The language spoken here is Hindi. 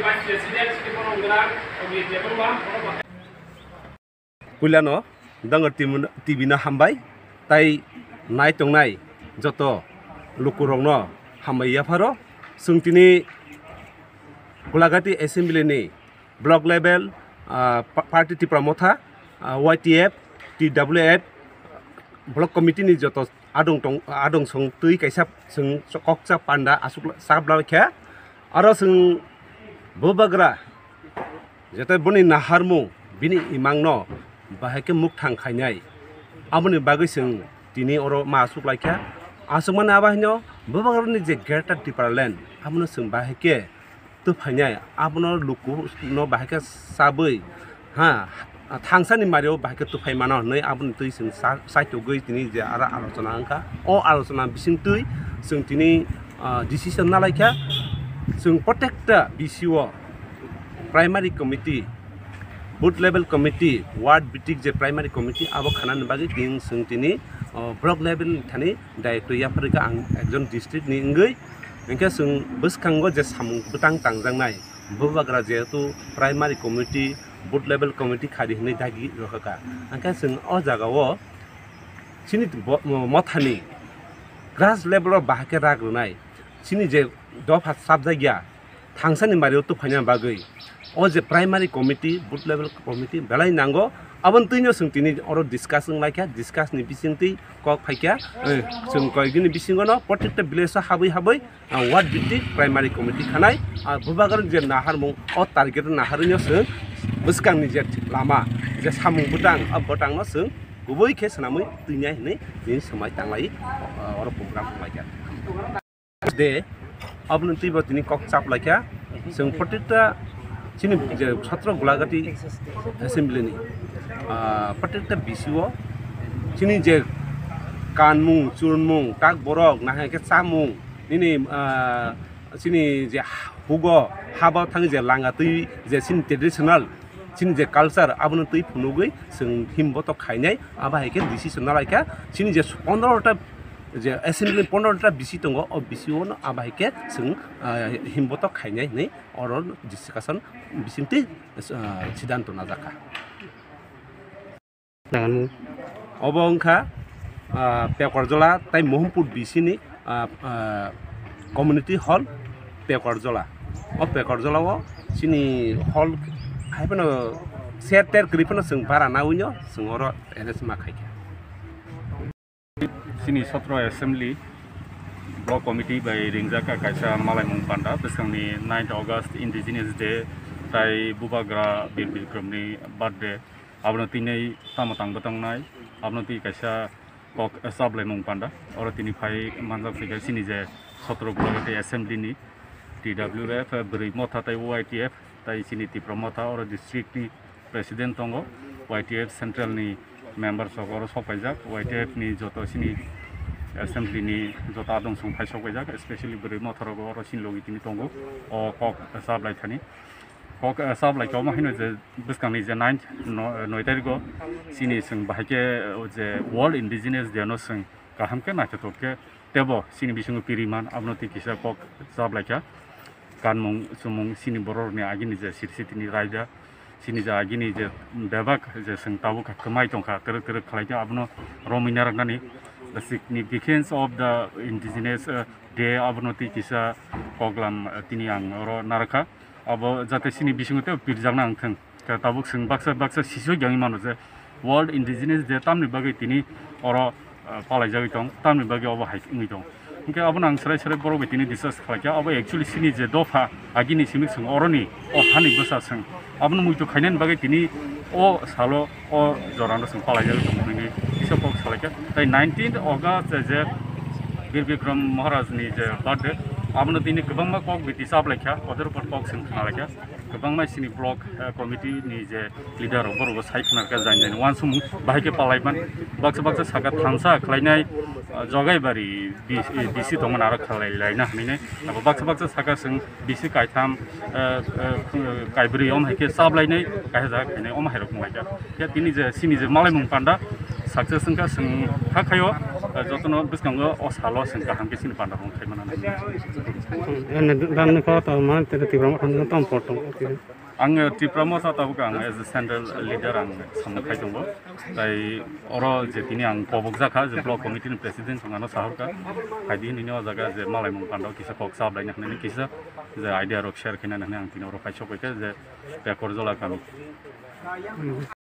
Kuliano dangar TV na hambai tai nai tongnai joto lukurongno hamaiya pharo sungtini Golagati Assembly ni block level party ti pramotha YTF TWF block committee ni joto adong song tui kaisa sung koksa panda asuk sabla kha aro sung bobagra jeta boni naharmu bini imangno bahake muk thang khainai aboni bagui sung tini oro ma asuk laikha asukmana abahno bobagra ni je gerta tiparlen abno sung bahake tu phainai abno luku no bahake sabui ha थांसानि मारियाव बाहायखौ तुफाय माना नै आबुन तुइ जों साइटो गई तिनि जे आरो आलोचना अंका ओ आलोचना बिसिं तुइ जों तिनि डिसिजन नालायखा जों प्रत्येकटा बिसिओ primary committee booth level committee ward बिटिक जे प्राइमारी कमिटी आबो खानानि बागै तिं जों तिनि ब्लक लेवल थानि डाइरेक्टर याफोरखौ आं एकजन डिस्ट्रिक्ट नि इंगै इनका जों बसखांगो जे सामुं बुतां तांजांनाय बोबाग्रा जेहेतु primary committee booth level committee खारि हनै दागि रखा अंका जों अ जागाव सिनि मथानि ग्रास लेवल बाहाके राग्रोनाय सिनि जे दफा साब जायगा थांसानि मारियाव तो फाइना बागै अ जे primary committee booth level committee बेलाय नांगो अबन तैनो जों तिनि अरो डिस्कसन लायखा डिस्कसनि बिसिंति कक फाइका जों कयगिनि बिसिंगनो प्रत्येकटा विलेज हाबै हाबै वार्ड बिटिक प्राइमारी कमिटी खानाय बुबागर जे नाहारमु अ टारगेट नाहारनियो जों बसकांनि जे लामा जे सामुं बुदां अबटांनो जों गुबै के सनामै तैनाय हनै दिन समय तांलाय अरो प्रोग्राम लायखा दे अबन तैबो तिनि कक चाप लायखा जों प्रत्येकटा सिनि जे छत्र गोलागाटी एसेम्बलिनि प्रत्येकटा बिसिओ सिनि जे कानमुं चुरमुं काक बरक नाहाके चामुं निनि सिनि जे हुगो हाबा थाङि जे लांगा तै जे सिनि ट्रेडिशनल सिनि जे कालचार आबनो तै फुनुगै जों हिमबत खायनाय आबाहायके डिसिजन नालायखा सिनि जे 15टा जे एसेम्बलि 15टा बिसि दङ अ बिसिओनो आबाहायके जों हिमबत खायनाय नै अर डिसकासन बिसिंति सिद्धांत नाजाखा अबंखा पेकरजला ताइ महमपुर बिसिनि कम्युनिटी हल पेकरजला अ पेकरजलाव सिनि हल हायपनो सेर टेर ग्रिपनो जों बारा नाउनो जों अर एनएस मा खायखा सिनि सत्र एसेम्बली ब्लक कमिटी बाय रिंजाका कायसा मालायमुं पान्डा बेसांनि 9 अगस्त इंडिजिनियस डे ताइ बुबाग्रा बीर बिक्रमनि बर्थडे आबनो तिनै तामतां बतंनाय आबनो ति कायसा कक साबलायमुं पान्डा और तिनि फाय मानजाक फैगा सिनि जे सत्र गुलागते एसेम्बलीनि TWF बरै मथा ताइ YTF ताइ सिनि तिप्रमथा और डिस्ट्रिक्ट नि प्रेसिडेंट दङ YTF सेंट्रल नि मेम्बार्स और सफायजाक YTF नि जतो सिनि एसेम्बली नि जता दं सं फाय सफायजाक स्पेशली बरै मथरगो और सिन लगितिनि दङ अ कक साबलायथानि कक साबलायखौ मा होनो जे बसकांनि जे 9 तारिखो सिनि जों बाहायके जे वर्ल्ड इंडिजिनियस डे नो जों गाहामके नायथथके तेबो सिनि बिसंगो पिरिमान आबनति किसा कक साबलायखा कानमुं सुमुं सिनि बररनि आगिनि जे सिरसितिनि रायजा सिनि जा आगिनि जे बेबाक जे जों ताबु खमाय दंखा तरक तरक खालायखा आबनो रमिना रंगानि the significance of the indigenous day abnoti kisa program tini ang ro naraka abo jate sini bisingote pirjangna angthang ka tabuk sing baksa sisu jangi manu je world indigenous day tamni bagai tini oro palai jagi tong tamni bagai abo haiki tong inka abo nang srai boro betini discuss khalaka abo actually sini je dofa agini simik sing oroni o hani bosa sing abno muito khainan bagai tini o salo o jorano sing palai jagi tong ni isa pok khalaka tai 19 August je बीर बिक्रम महाराज नि जे बर्थडे आबनो दिनै गोबांमा कक बिटि साबलायखा अदर पर कक जों खानालायखा गोबांमा सिनि ब्लक कमिटि नि जे लिडार बरगो सायखनारका जायनाय वान सम बाहायके पालायमान बाक्सा सागा थांसा खलायनाय जगायबारि बिसि दंमोन आरो खालायलायना हनैने बाक्सा सागा जों बिसि कायथाम कायब्रै अम हायके साबलायनाय कायजा खायनाय अम हायरक मलायखा दिनै जे सिनि जे मालायमुं पान्डा सक्सेस जों हाखायो যতন বিসকাঙ্গ অসালো সেন কাহাম কিসিন পান্ডা রং খাইমানা dan ko to man te ti ram thang tom potong आङो टिप्रामो साताबुका आङो एज ए सेन्ट्रेल लिडार आं सामखाय दङ ताई अरो जेतिनि आं पबक जाखा जे ब्लक कमिटिनि प्रेसिडेन्ट संगानो साहरका हाइदि निनो जागा जे मालाय मुं पान्डाव किसा पक साबलायना हननि किसा जे आइडिया रक शेयर खैना आं तिनो रो फाइसो पैके जे बेकर जला कामी